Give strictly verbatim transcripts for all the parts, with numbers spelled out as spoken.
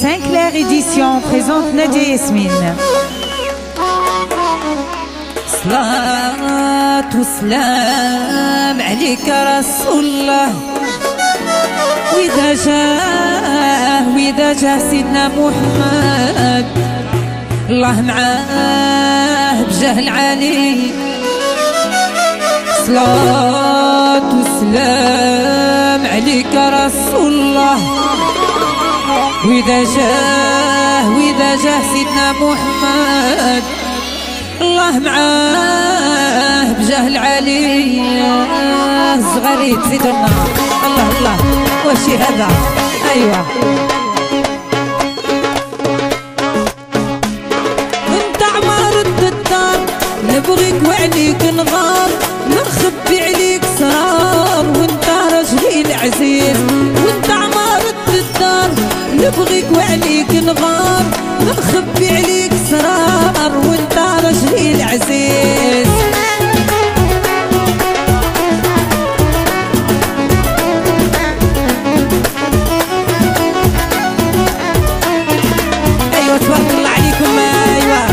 Saint-Clair Édition présente Nadia Yasmine. صلاة وسلام عليك رسول الله، وإذا جاه وإذا جاه سيدنا محمد الله معاه بجاه العلي. صلاة وسلام عليك رسول الله، وإذا جاه وإذا جاه سيدنا محمد الله معاه بجاه العلي. الصغاريت زيدونا الله الله واشي هذا ايوه. انت عمارة الدار نبغيك وعليك نغار، نخبي عليك سرار وانت رجلي العزيز. وانت عمارة الدار نبغيك وعليك نغار، نخبي عليك سرار وانت رجلي العزيز. ايوه تبارك الله عليكم ايوه.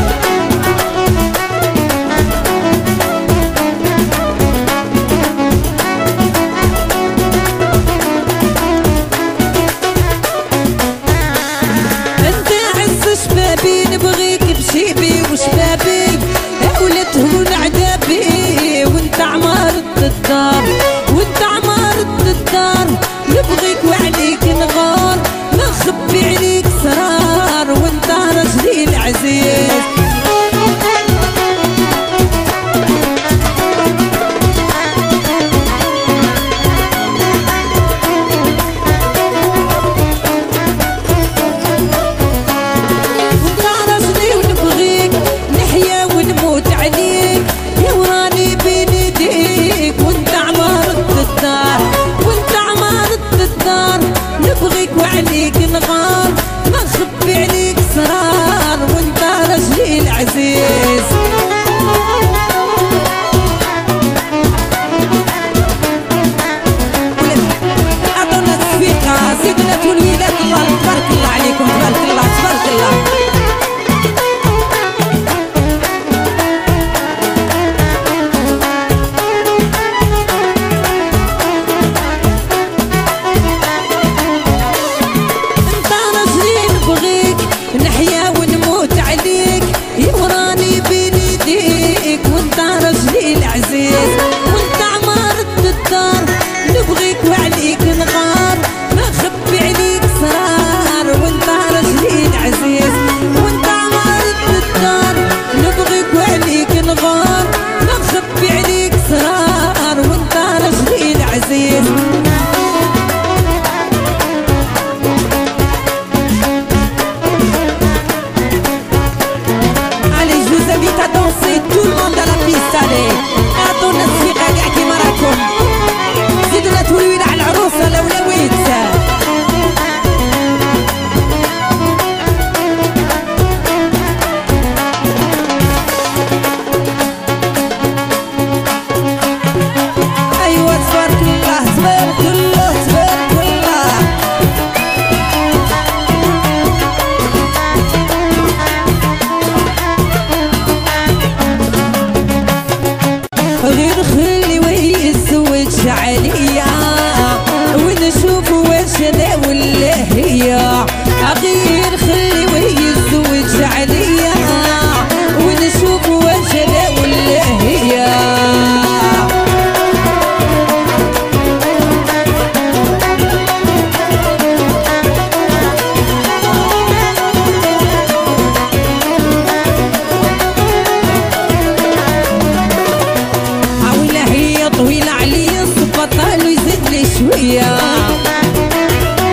انت عز شبابي نبغيك بشيبي وشبابي ولدهم عذابي. وانت عمارة الدار وانت عمارة الدار نبغيك وعليك نغار، نخبي عليك سرار وانت رجلي العزيز. نبغيك وعليك نغار، نخبي عليك سرار وانت رجلي العزيز. اعطونا التوفيقة سيدنا الوليدات الله تبارك الله عليكم تبارك الله تبارك الله. وانت عمارة الدار نبغيك وعليك نغار، نخبي عليك سرار وانت رجلي العزيز. وانت عمارة الدار نبغيك وعليك نغار، نخبي عليك سرار وانت رجلي العزيز. Allez, je vous invite à danser tout le monde à la piste, allez. اعطونا الثقة كاع كيما راكم، زيدونا تولوينا على العروسة الاولويت. ايوا تبارك الله تبارك الله تبارك الله. غير خلي وهي تزوج عليا ونشوف واش انا ولا هي. غير خلي وهي تزوج عليا ونشوف واش انا ولا هي. طويلة عليا الصباطة لو يزيد لي شوية.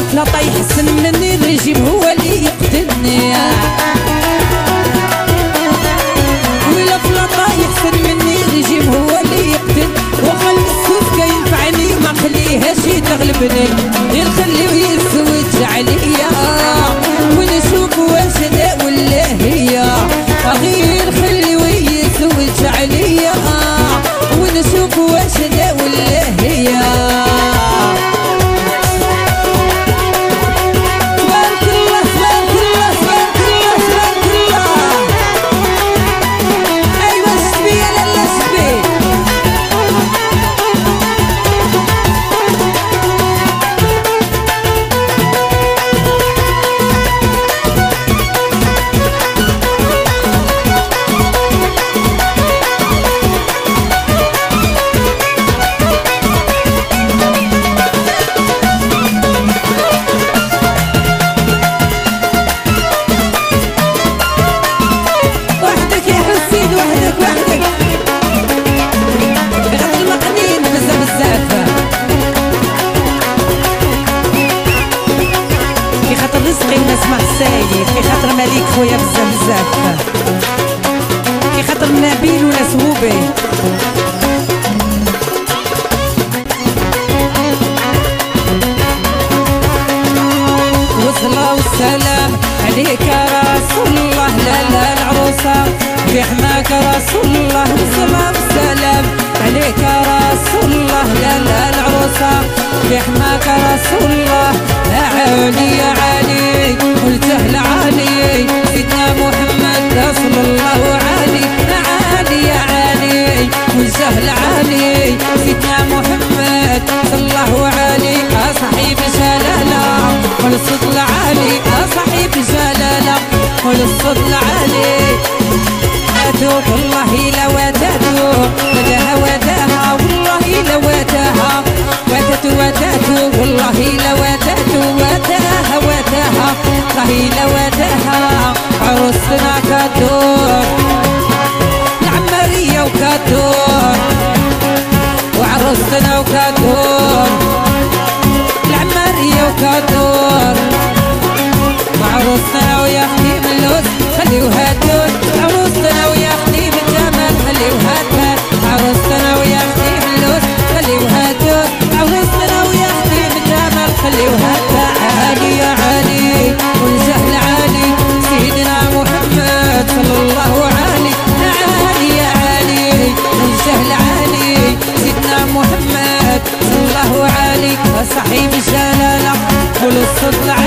لا طايح حسن مني الرجيم هو اللي يقتلني ولا فلا طايح حسن مني الرجيم هو اللي يقتل وخلي السوف كينفعني ما خليهاش تغلبني غير خليه يسود عليا ونشوف واش دا ولا هي غير خليه يسود عليا ونشوف واش دا ولا هي كي خاطر مليك خويا بزاف بزاف كي خاطر نبيل وناس هوبي وصلاة والسلام عليك يا رسول الله لا لا العروسة في حماك رسول الله وصلاة والسلام عليك يا رسول الله لا لا العروسة في حماك رسول الله يا علي يا علي قلته لعلي سيدنا محمد صلى الله عليه يا علي يا علي قلته لعلي سيدنا محمد صلى الله عليه صاحب جلالة قل الصوت العالي صاحب جلالة قل الصوت العالي والله لا واتاتو وداها وداها والله لا واتاها واتاتو واتاتو والله لا واتاتو واتاها واتاها والله لا واتاها عروسنا كدور العمرية وكدور وعروسنا وكدور العمرية وكدور وعروسنا ويا اختي من اللوز خليوها تدور عروسنا ويا اختي بالجمال خليوها تبان عروسنا ويا اختي باللوز خليوها تدور عروسنا ويا اختي بالجمال خليوها تبان عالي يا علي والجهل عالي سيدنا محمد صلى الله عليه عالي يا علي والجهل عالي سيدنا محمد صلى الله عليه صاحب الجلالة قل الصدق